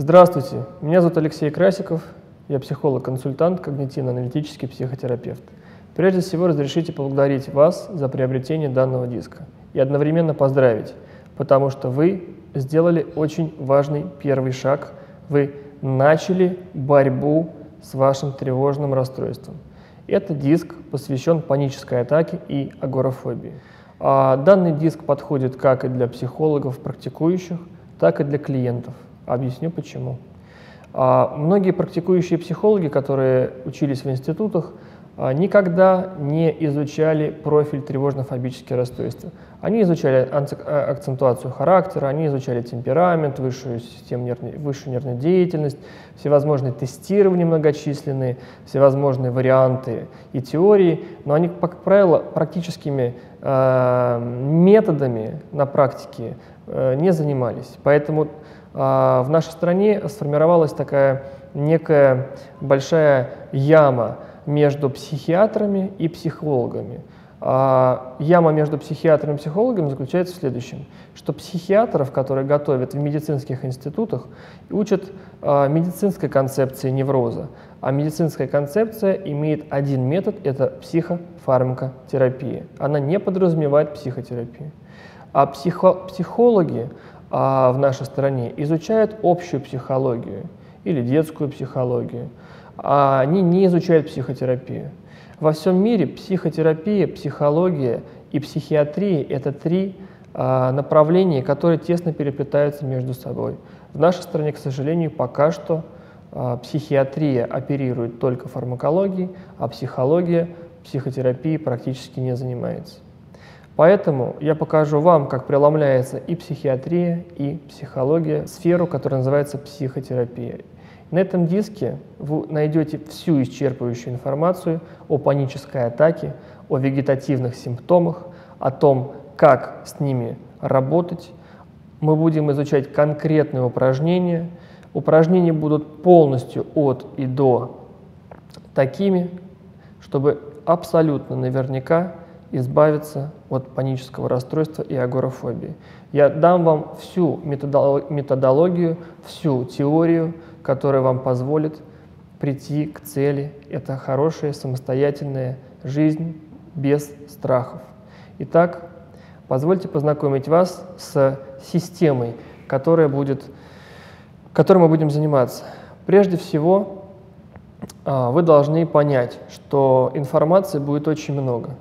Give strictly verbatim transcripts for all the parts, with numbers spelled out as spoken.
Здравствуйте, меня зовут Алексей Красиков, я психолог-консультант, когнитивно-аналитический психотерапевт. Прежде всего, разрешите поблагодарить вас за приобретение данного диска и одновременно поздравить, потому что вы сделали очень важный первый шаг, вы начали борьбу с вашим тревожным расстройством. Этот диск посвящен панической атаке и агорафобии. А данный диск подходит как и для психологов, практикующих, так и для клиентов. Объясню почему. А многие практикующие психологи, которые учились в институтах, никогда не изучали профиль тревожно-фобические расстройства. Они изучали акцентуацию характера, они изучали темперамент, высшую, систему нервной, высшую нервную деятельность, всевозможные тестирования многочисленные, всевозможные варианты и теории, но они, как правило, практическими э, методами на практике э, не занимались. Поэтому э, в нашей стране сформировалась такая некая большая яма между психиатрами и психологами. А яма между психиатрами и психологами заключается в следующем, что психиатров, которые готовят в медицинских институтах, учат а, медицинской концепции невроза, а медицинская концепция имеет один метод – это психофармакотерапия. Она не подразумевает психотерапию. А психо психологи а, в нашей стране изучают общую психологию или детскую психологию, а они не изучают психотерапию. Во всем мире психотерапия, психология и психиатрия – это три а, направления, которые тесно переплетаются между собой. В нашей стране, к сожалению, пока что а, психиатрия оперирует только фармакологией, а психология психотерапией практически не занимается. Поэтому я покажу вам, как преломляется и психиатрия, и психология в сферу, которая называется психотерапия. На этом диске вы найдете всю исчерпывающую информацию о панической атаке, о вегетативных симптомах, о том, как с ними работать. Мы будем изучать конкретные упражнения. Упражнения будут полностью от и до такими, чтобы абсолютно наверняка избавиться от панического расстройства и агорафобии. Я дам вам всю методологию, всю теорию, которая вам позволит прийти к цели. Это хорошая самостоятельная жизнь без страхов. Итак, позвольте познакомить вас с системой, которая будет, которой мы будем заниматься. Прежде всего, вы должны понять, что информации будет очень много.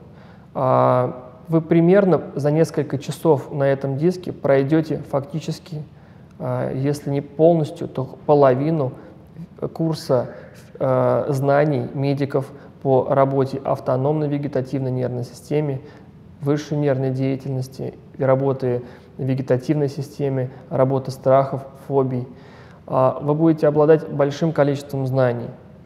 Вы примерно за несколько часов на этом диске пройдете фактически, если не полностью, то половину курса знаний медиков по работе автономной вегетативной нервной системе, высшей нервной деятельности, работы в вегетативной системе, работы страхов, фобий. Вы будете обладать большим количеством знаний.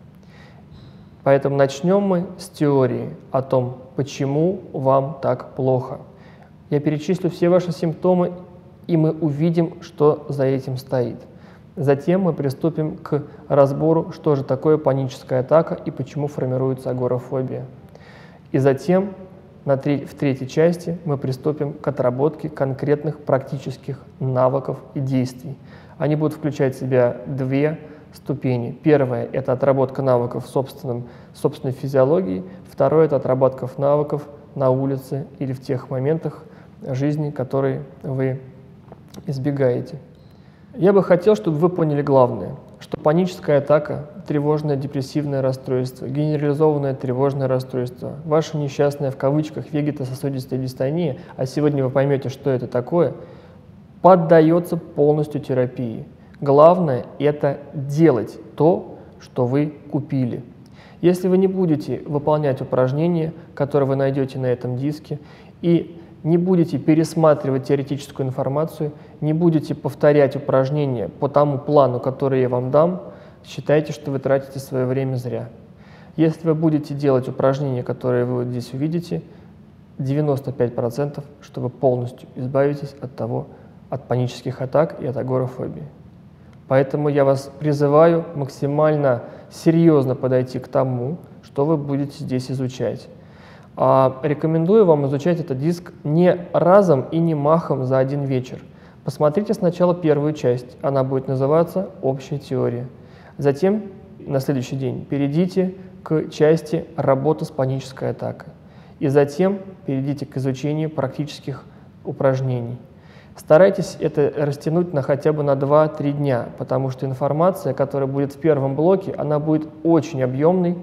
Поэтому начнем мы с теории о том, почему вам так плохо. Я перечислю все ваши симптомы, и мы увидим, что за этим стоит. Затем мы приступим к разбору, что же такое паническая атака и почему формируется агорафобия. И затем на треть, в третьей части мы приступим к отработке конкретных практических навыков и действий. Они будут включать в себя две ступени. Первая – это отработка навыков в собственном, собственной физиологии. Второе – это отработка навыков на улице или в тех моментах жизни, которые вы избегаете. Я бы хотел, чтобы вы поняли главное, что паническая атака, тревожное депрессивное расстройство, генерализованное тревожное расстройство, ваша несчастная в кавычках вегетососудистая дистония, а сегодня вы поймете, что это такое, поддается полностью терапии. Главное – это делать то, что вы купили. Если вы не будете выполнять упражнения, которые вы найдете на этом диске, и не будете пересматривать теоретическую информацию, не будете повторять упражнения по тому плану, который я вам дам, считайте, что вы тратите свое время зря. Если вы будете делать упражнения, которые вы вот здесь увидите, девяносто пять процентов, что вы полностью избавитесь от того, от панических атак и от агорафобии. Поэтому я вас призываю максимально серьезно подойти к тому, что вы будете здесь изучать. А рекомендую вам изучать этот диск не разом и не махом за один вечер. Посмотрите сначала первую часть, она будет называться «Общая теория». Затем, на следующий день, перейдите к части «Работа с панической атакой». И затем перейдите к изучению практических упражнений. Старайтесь это растянуть на хотя бы на два-три дня, потому что информация, которая будет в первом блоке, она будет очень объемной,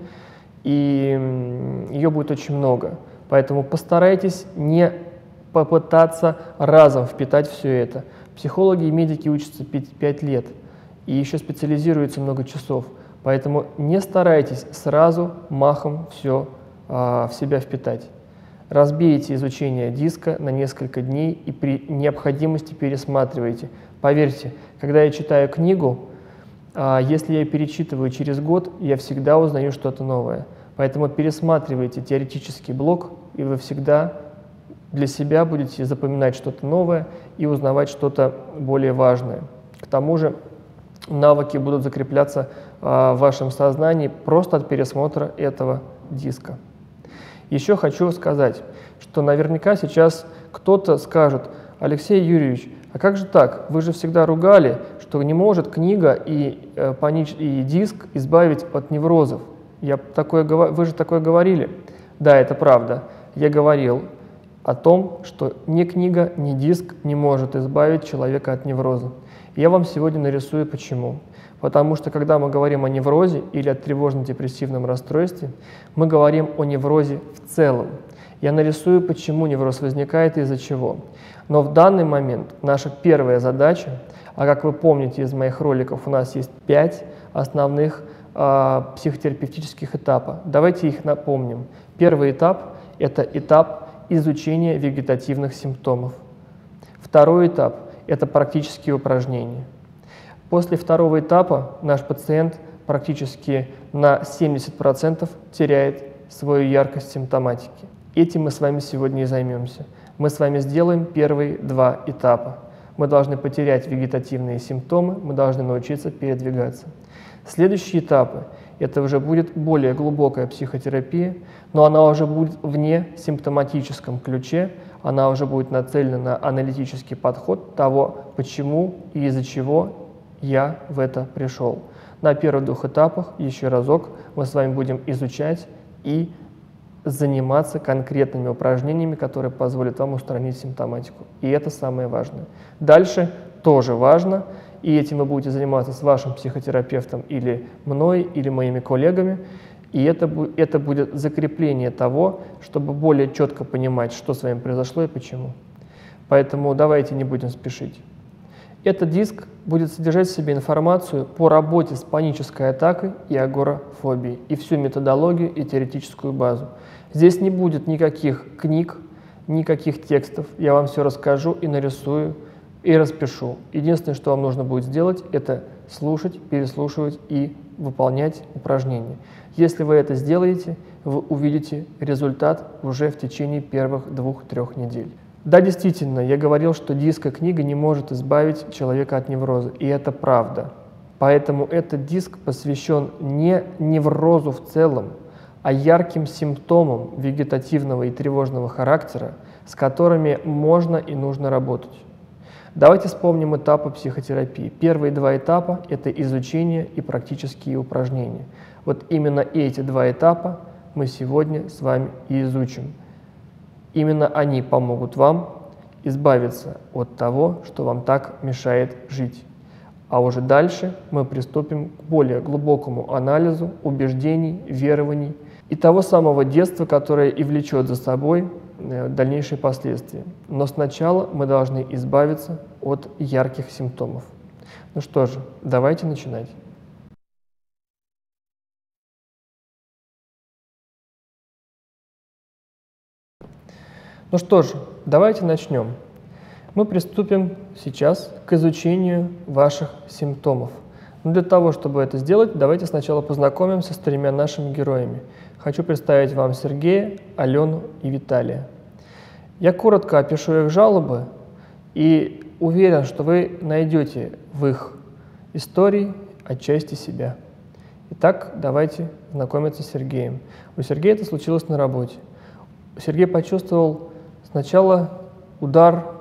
и ее будет очень много. Поэтому постарайтесь не попытаться разом впитать все это. Психологи и медики учатся пять лет и еще специализируются много часов. Поэтому не старайтесь сразу махом все а, в себя впитать. Разбейте изучение диска на несколько дней и при необходимости пересматривайте. Поверьте, когда я читаю книгу, а, если я ее перечитываю через год, я всегда узнаю что-то новое. Поэтому пересматривайте теоретический блок, и вы всегда для себя будете запоминать что-то новое и узнавать что-то более важное. К тому же навыки будут закрепляться а, в вашем сознании просто от пересмотра этого диска. Еще хочу сказать, что наверняка сейчас кто-то скажет: Алексей Юрьевич, а как же так? Вы же всегда ругали, что не может книга и, э, панич... и диск избавить от неврозов. Я такое, вы же такое говорили. Да, это правда. Я говорил о том, что ни книга, ни диск не может избавить человека от невроза. Я вам сегодня нарисую почему. Потому что когда мы говорим о неврозе или о тревожно-депрессивном расстройстве, мы говорим о неврозе в целом. Я нарисую, почему невроз возникает и из-за чего. Но в данный момент наша первая задача, а как вы помните из моих роликов, у нас есть пять основных э, психотерапевтических этапа. Давайте их напомним. Первый этап – это этап изучения вегетативных симптомов. Второй этап – это практические упражнения. После второго этапа наш пациент практически на семьдесят процентов теряет свою яркость симптоматики. Этим мы с вами сегодня и займемся. Мы с вами сделаем первые два этапа. Мы должны потерять вегетативные симптомы, мы должны научиться передвигаться. Следующие этапы – это уже будет более глубокая психотерапия, но она уже будет в несимптоматическом ключе, она уже будет нацелена на аналитический подход того, почему и из-за чего я в это пришел. На первых двух этапах, еще разок, мы с вами будем изучать и заниматься конкретными упражнениями, которые позволят вам устранить симптоматику. И это самое важное. Дальше тоже важно, и этим вы будете заниматься с вашим психотерапевтом или мной, или моими коллегами, и это, это будет закрепление того, чтобы более четко понимать, что с вами произошло и почему. Поэтому давайте не будем спешить. Этот диск будет содержать в себе информацию по работе с панической атакой и агорафобией, и всю методологию и теоретическую базу. Здесь не будет никаких книг, никаких текстов. Я вам все расскажу и нарисую, и распишу. Единственное, что вам нужно будет сделать, это слушать, переслушивать и выполнять упражнения. Если вы это сделаете, вы увидите результат уже в течение первых двух-трех недель. Да, действительно, я говорил, что диск и книга не может избавить человека от невроза, и это правда. Поэтому этот диск посвящен не неврозу в целом, а ярким симптомам вегетативного и тревожного характера, с которыми можно и нужно работать. Давайте вспомним этапы психотерапии. Первые два этапа – это изучение и практические упражнения. Вот именно эти два этапа мы сегодня с вами и изучим. Именно они помогут вам избавиться от того, что вам так мешает жить. А уже дальше мы приступим к более глубокому анализу убеждений, верований и того самого детства, которое и влечет за собой дальнейшие последствия. Но сначала мы должны избавиться от ярких симптомов. Ну что же, давайте начинать. Ну что же, давайте начнем. Мы приступим сейчас к изучению ваших симптомов. Но для того, чтобы это сделать, давайте сначала познакомимся с тремя нашими героями. Хочу представить вам Сергея, Алену и Виталия. Я коротко опишу их жалобы и уверен, что вы найдете в их истории отчасти себя. Итак, давайте знакомиться с Сергеем. У Сергея это случилось на работе. Сергей почувствовал сначала удар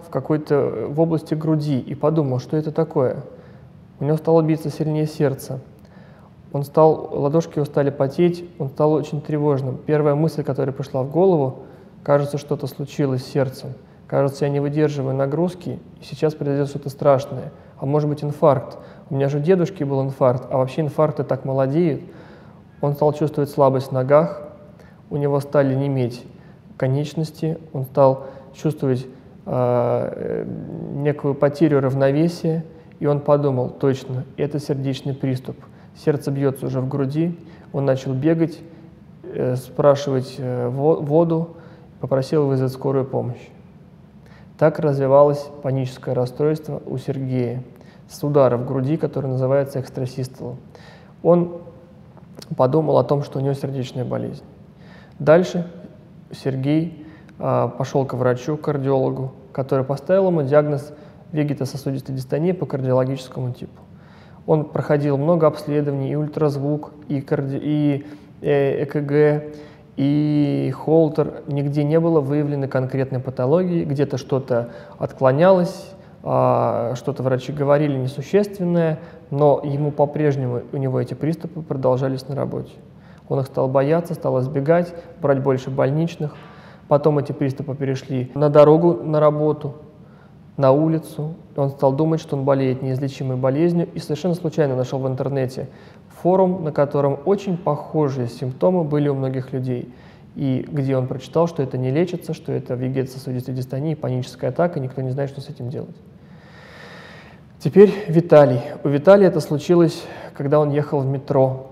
в какой-то в области груди и подумал, что это такое. У него стало биться сильнее сердце. Он стал, ладошки его стали потеть, он стал очень тревожным. Первая мысль, которая пришла в голову, кажется, что-то случилось с сердцем. Кажется, я не выдерживаю нагрузки, и сейчас произойдет что-то страшное. А может быть инфаркт. У меня же у дедушки был инфаркт, а вообще инфаркты так молодеют. Он стал чувствовать слабость в ногах, у него стали неметь конечности, он стал чувствовать э, некую потерю равновесия, и он подумал, точно, это сердечный приступ. Сердце бьется уже в груди, он начал бегать, э, спрашивать э, воду, попросил вызвать скорую помощь. Так развивалось паническое расстройство у Сергея с удара в груди, который называется экстрасистолом. Он подумал о том, что у него сердечная болезнь. Дальше Сергей а, пошел к врачу, к кардиологу, который поставил ему диагноз вегетососудистой дистонии по кардиологическому типу. Он проходил много обследований, и ультразвук, и, карди... и э, ЭКГ, и Холтер. Нигде не было выявлено конкретной патологии, где-то что-то отклонялось, а, что-то врачи говорили несущественное, но ему по-прежнему, у него эти приступы продолжались на работе. Он их стал бояться, стал избегать, брать больше больничных. Потом эти приступы перешли на дорогу, на работу, на улицу. Он стал думать, что он болеет неизлечимой болезнью, и совершенно случайно нашел в интернете форум, на котором очень похожие симптомы были у многих людей, и где он прочитал, что это не лечится, что это вегетососудистая дистония, паническая атака, и никто не знает, что с этим делать. Теперь Виталий. У Виталия это случилось, когда он ехал в метро.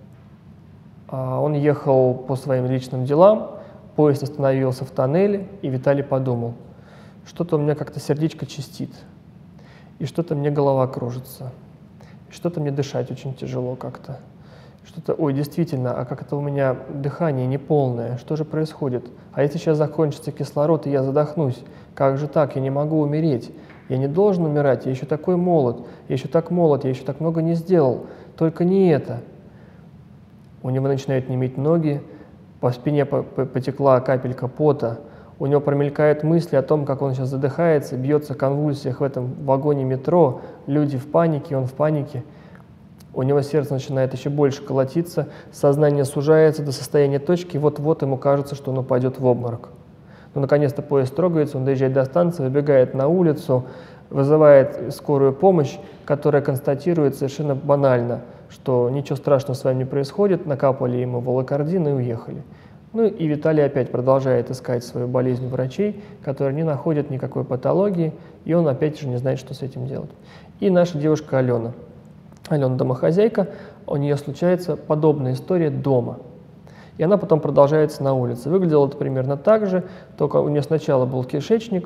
Он ехал по своим личным делам, поезд остановился в тоннеле, и Виталий подумал, что-то у меня как-то сердечко чистит, и что-то мне голова кружится, и что-то мне дышать очень тяжело как-то. Что-то, ой, действительно, а как это у меня дыхание неполное, что же происходит? А если сейчас закончится кислород, и я задохнусь, как же так, я не могу умереть, я не должен умирать, я еще такой молод, я еще так молод, я еще так много не сделал, только не это. У него начинают неметь ноги, по спине потекла капелька пота, у него промелькают мысли о том, как он сейчас задыхается, бьется в конвульсиях в этом вагоне метро, люди в панике, он в панике. У него сердце начинает еще больше колотиться, сознание сужается до состояния точки, и вот-вот ему кажется, что он упадет в обморок. Но наконец-то поезд трогается, он доезжает до станции, выбегает на улицу, вызывает скорую помощь, которая констатирует совершенно банально, что ничего страшного с вами не происходит, накапали ему волокордин и уехали. Ну и Виталий опять продолжает искать свою болезнь врачей, которые не находят никакой патологии, и он опять же не знает, что с этим делать. И наша девушка Алена. Алена домохозяйка, у нее случается подобная история дома. И она потом продолжается на улице. Выглядело это примерно так же, только у нее сначала был кишечник,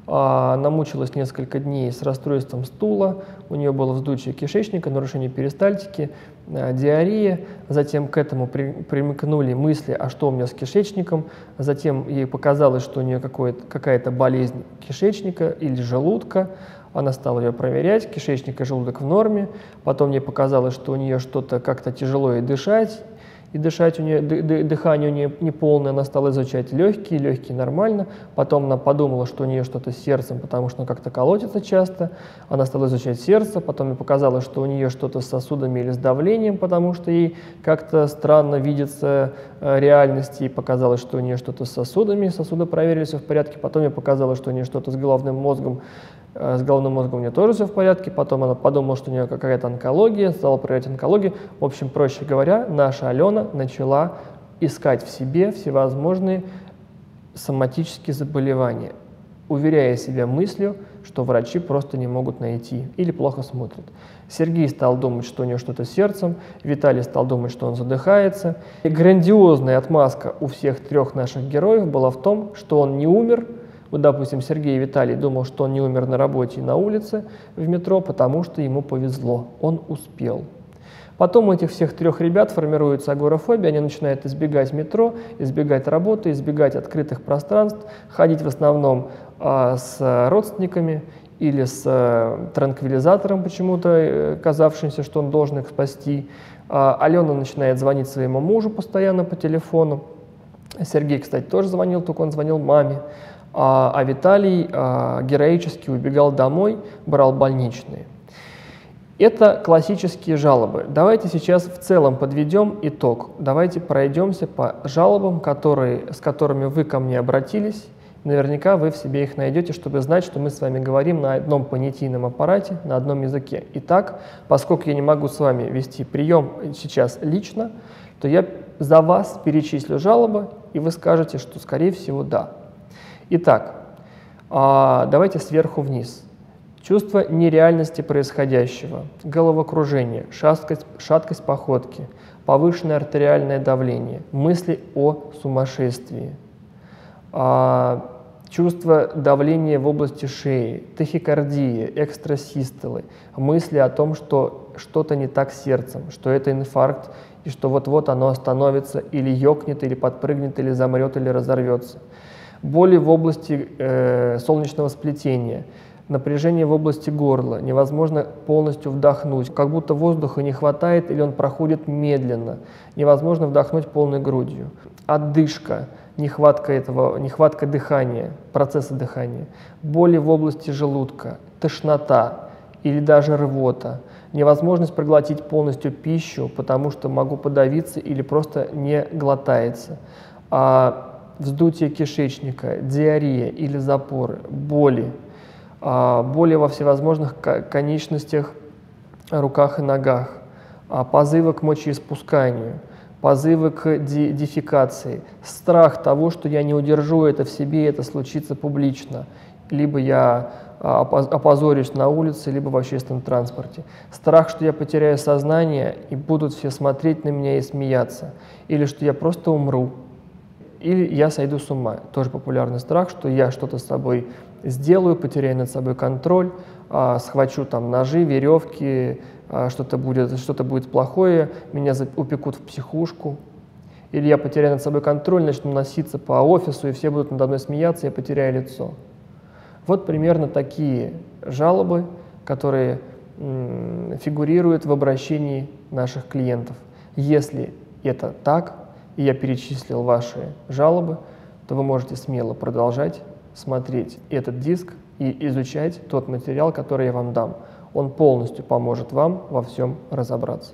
она мучилась несколько дней с расстройством стула, у нее было вздутие кишечника, нарушение перистальтики, диарея, затем к этому при, примыкнули мысли, а что у меня с кишечником, затем ей показалось, что у нее какая-то болезнь кишечника или желудка, она стала ее проверять, кишечник и желудок в норме, потом ей показалось, что у нее что-то как-то тяжело ей дышать, и дышать у нее, дыхание у нее неполное, она стала изучать легкие, легкие нормально, потом она подумала, что у нее что-то с сердцем, потому что она как-то колотится часто, она стала изучать сердце, потом ей показалось, что у нее что-то с сосудами или с давлением, потому что ей как-то странно видится э, реальность, ей показалось, что у нее что-то с сосудами, сосуды проверили, все в порядке, потом ей показалось, что у нее что-то с головным мозгом, с головным мозгом у нее тоже все в порядке, потом она подумала, что у нее какая-то онкология, стала проверять онкологию. В общем, проще говоря, наша Алена начала искать в себе всевозможные соматические заболевания, уверяя себя мыслью, что врачи просто не могут найти или плохо смотрят. Сергей стал думать, что у него что-то с сердцем, Виталий стал думать, что он задыхается. И грандиозная отмазка у всех трех наших героев была в том, что он не умер. Вот, допустим, Сергей и Виталий думал, что он не умер на работе и на улице в метро, потому что ему повезло, он успел. Потом у этих всех трех ребят формируется агорафобия, они начинают избегать метро, избегать работы, избегать открытых пространств, ходить в основном а, с родственниками или с а, транквилизатором почему-то, казавшимся, что он должен их спасти. А, Алена начинает звонить своему мужу постоянно по телефону. Сергей, кстати, тоже звонил, только он звонил маме. а, а Виталий а, героически убегал домой, брал больничные. Это классические жалобы. Давайте сейчас в целом подведем итог. Давайте пройдемся по жалобам, которые, с которыми вы ко мне обратились. Наверняка вы в себе их найдете, чтобы знать, что мы с вами говорим на одном понятийном аппарате, на одном языке. Итак, поскольку я не могу с вами вести прием сейчас лично, то я за вас перечислю жалобы, и вы скажете, что, скорее всего, да. Итак, давайте сверху вниз. Чувство нереальности происходящего, головокружение, шаткость, шаткость походки, повышенное артериальное давление, мысли о сумасшествии, а, чувство давления в области шеи, тахикардия, экстрасистолы, мысли о том, что что-то не так с сердцем, что это инфаркт, и что вот-вот оно остановится, или ёкнет, или подпрыгнет, или замрет, или разорвется. Боли в области э, солнечного сплетения, напряжение в области горла, невозможно полностью вдохнуть, как будто воздуха не хватает или он проходит медленно, невозможно вдохнуть полной грудью. Одышка, нехватка, этого, нехватка дыхания, процесса дыхания, боли в области желудка, тошнота или даже рвота, невозможность проглотить полностью пищу, потому что могу подавиться или просто не глотается, а вздутие кишечника, диарея или запоры, боли, боли во всевозможных конечностях, руках и ногах, позывы к мочеиспусканию, позывы к дефекации, страх того, что я не удержу это в себе, это случится публично, либо я опозорюсь на улице, либо в общественном транспорте, страх, что я потеряю сознание и будут все смотреть на меня и смеяться, или что я просто умру, или я сойду с ума. Тоже популярный страх, что я что-то с собой сделаю, потеряю над собой контроль, а, схвачу там ножи, веревки, а, что-то будет, что-то будет плохое, меня упекут в психушку. Или я потеряю над собой контроль, начну носиться по офису, и все будут надо мной смеяться, я потеряю лицо. Вот примерно такие жалобы, которые м, фигурируют в обращении наших клиентов. Если это так, и я перечислил ваши жалобы, то вы можете смело продолжать смотреть этот диск и изучать тот материал, который я вам дам. Он полностью поможет вам во всем разобраться.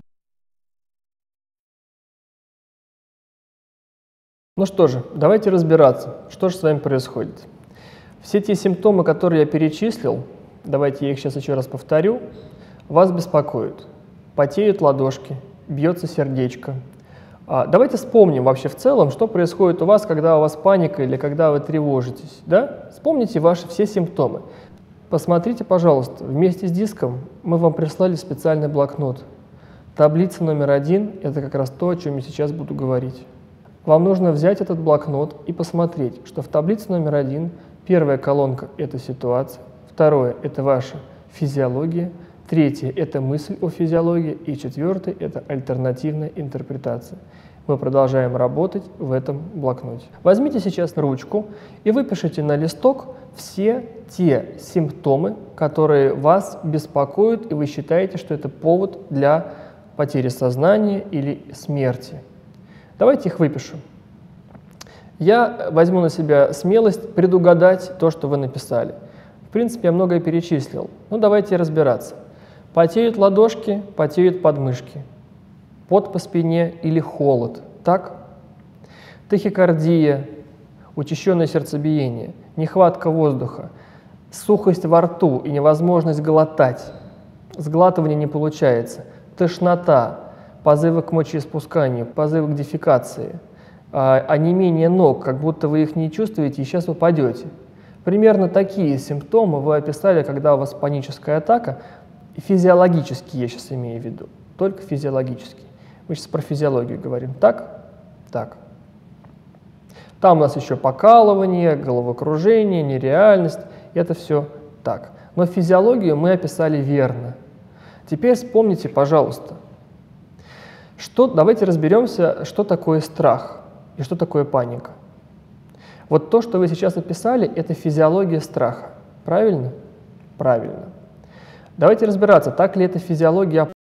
Ну что же, давайте разбираться, что же с вами происходит. Все те симптомы, которые я перечислил, давайте я их сейчас еще раз повторю, вас беспокоят. Потеют ладошки, бьется сердечко. А давайте вспомним вообще в целом, что происходит у вас, когда у вас паника или когда вы тревожитесь. Да? Вспомните ваши все симптомы. Посмотрите, пожалуйста, вместе с диском мы вам прислали специальный блокнот. Таблица номер один – это как раз то, о чем я сейчас буду говорить. Вам нужно взять этот блокнот и посмотреть, что в таблице номер один первая колонка – это ситуация, второе – это ваша физиология, третье – это мысль о физиологии, и четвертое – это альтернативная интерпретация. Мы продолжаем работать в этом блокноте. Возьмите сейчас ручку и выпишите на листок все те симптомы, которые вас беспокоят, и вы считаете, что это повод для потери сознания или смерти. Давайте их выпишем. Я возьму на себя смелость предугадать то, что вы написали. В принципе, я многое перечислил. Ну, давайте разбираться. Потеют ладошки, потеют подмышки. Пот по спине или холод. Так? Тахикардия, учащенное сердцебиение, нехватка воздуха, сухость во рту и невозможность глотать. Сглатывание не получается. Тошнота, позывы к мочеиспусканию, позывы к дефекации, онемение ног, как будто вы их не чувствуете и сейчас упадете. Примерно такие симптомы вы описали, когда у вас паническая атака. Физиологические я сейчас имею в виду, только физиологические. Мы сейчас про физиологию говорим. Так? Так. Там у нас еще покалывание, головокружение, нереальность. Это все так. Но физиологию мы описали верно. Теперь вспомните, пожалуйста, что, давайте разберемся, что такое страх и что такое паника. Вот то, что вы сейчас описали, это физиология страха. Правильно? Правильно. Давайте разбираться, так ли это физиология